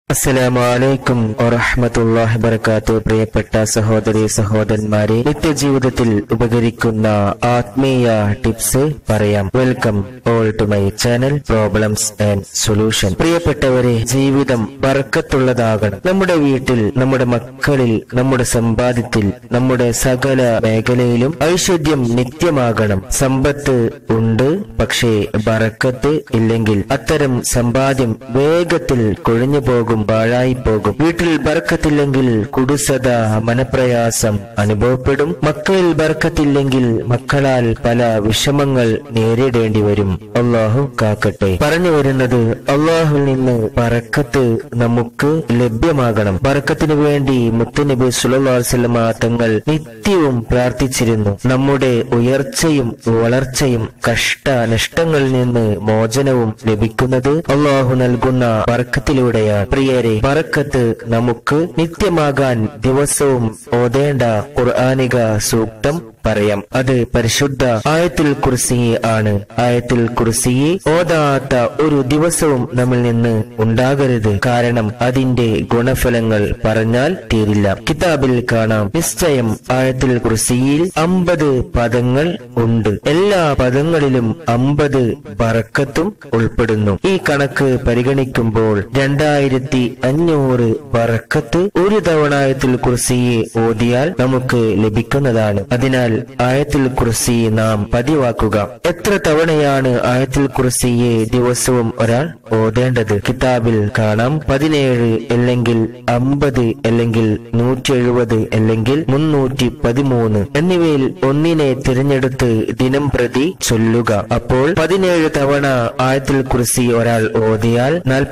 അസ്സലാമലൈക്കും വറഹ്മത്തുള്ളാഹി വബറകാതുഹു. പ്രിയപ്പെട്ട സഹോദരി സഹോദരന്മാരെ, നിത്യജീവിതത്തിൽ ഉപകരിക്കുന്ന ആത്മീയ ടിപ്സ് പറയാം. Welcome all to my channel problems and solution. പ്രിയപ്പെട്ടവരെ, ജീവിതം ബർക്കത്തുള്ളതാകണം. നമ്മുടെ വീട്ടിൽ, നമ്മുടെ മക്കളിൽ, നമ്മുടെ സമ്പാദ്യത്തിൽ, നമ്മുടെ സകല മേഖലയിലും ഐശ്വര്യം നിത്യമാകണം. സമ്പത്ത് ഉണ്ട്, പക്ഷേ ബർക്കത്ത് ഇല്ലെങ്കിൽ അത്തരം സമ്പാദ്യം വേഗത്തിൽ കൊഴിഞ്ഞു പോകും, പാഴായി പോകും. വീട്ടിൽ ബർക്കത്തില്ലെങ്കിൽ കുടുസത, മനപ്രയാസം അനുഭവപ്പെടും. മക്കളിൽ ബർക്കത്തില്ലെങ്കിൽ മക്കളാൽ പല വിഷമങ്ങൾ നേരിടേണ്ടി വരും. അള്ളാഹു കാക്കട്ടെ. പറഞ്ഞു വരുന്നത്, അള്ളാഹുവിൽ നിന്ന് ബർക്കത്ത് നമുക്ക് ലഭ്യമാകണം. ബർക്കത്തിനു വേണ്ടി മുത്തുനബി സ്വല്ലല്ലാഹു അലൈഹി വസല്ലമ തങ്ങൾ നിത്യവും പ്രാർത്ഥിച്ചിരുന്നു. നമ്മുടെ ഉയർച്ചയും വളർച്ചയും കഷ്ടനഷ്ടങ്ങളിൽ നിന്ന് മോചനവും ലഭിക്കുന്നത് അള്ളാഹു നൽകുന്ന ബർക്കത്തിലൂടെയാണ്. പ്രിയരെ, ബർക്കത്ത് നമുക്ക് നിത്യമാകാൻ ദിവസവും ഓതേണ്ട ഖുർആനിക സൂക്തം പറയാം. അത് പരിശുദ്ധ ആയത്തുൽ കുർസി ആണ്. ആയത്തുൽ കുർസി ഓതാത്ത ഒരു ദിവസവും നമ്മിൽ നിന്ന് ഉണ്ടാകരുത്. കാരണം അതിന്റെ ഗുണഫലങ്ങൾ പറഞ്ഞാൽ തീരില്ല. കിതാബിൽ കാണാം, നിശ്ചയം ആയത്തുൽ കുർസിയിൽ 50 പദങ്ങൾ ഉണ്ട്. എല്ലാ പദങ്ങളിലും 50 ബർക്കത്തും ഉൾപ്പെടുന്നു. ഈ കണക്ക് പരിഗണിക്കുമ്പോൾ 2500 ബർക്കത്ത് ഒരു തവണ ആയത്തുൽ കുർസി ഓതിയാൽ നമുക്ക് ലഭിക്കുന്നതാണ്. അതിനാൽ ആയത്തുൽ കുർസി നാം പതിവാക്കുക. എത്ര തവണയാണ് ആയത്തുൽ കുർസിയെ ദിവസവും ഒരാൾ ഓതേണ്ടത്? കിതാബിൽ കാണാം, 17 അല്ലെങ്കിൽ 50 അല്ലെങ്കിൽ 170 അല്ലെങ്കിൽ 313 എന്നിവയിൽ ഒന്നിനെ തിരഞ്ഞെടുത്ത് ദിനം പ്രതി ചൊല്ലുക. അപ്പോൾ 17 തവണ ആയത്തുൽ കുർസി ഒരാൾ ഓതിയാൽ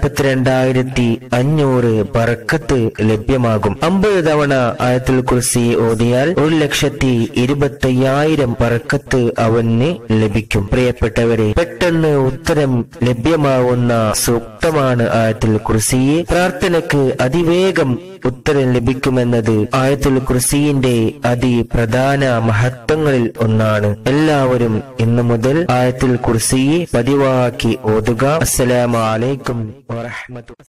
42,500 ബർക്കത്ത് ലഭ്യമാകും. 50 തവണ ആയത്തുൽ കുർസി ഓതിയാൽ 1,20,000 ബർക്കത്ത് അവന് ലഭിക്കും. പ്രിയപ്പെട്ടവരെ, പെട്ടെന്ന് ഉത്തരം ലഭ്യമാവുന്ന സൂക്തമാണ് ആയത്തുൽ കുർസി. പ്രാർത്ഥനയ്ക്ക് അതിവേഗം ഉത്തരം ലഭിക്കുമെന്നത് ആയത്തുൽ കുർസിന്റെ അതിപ്രധാന മഹത്വങ്ങളിൽ ഒന്നാണ്. എല്ലാവരും ഇന്നു മുതൽ ആയത്തുൽ കുർസി പതിവാക്കി ഓതുക. അസ്സലാമു അലൈക്കും വറഹ്മത്തുള്ളാഹി.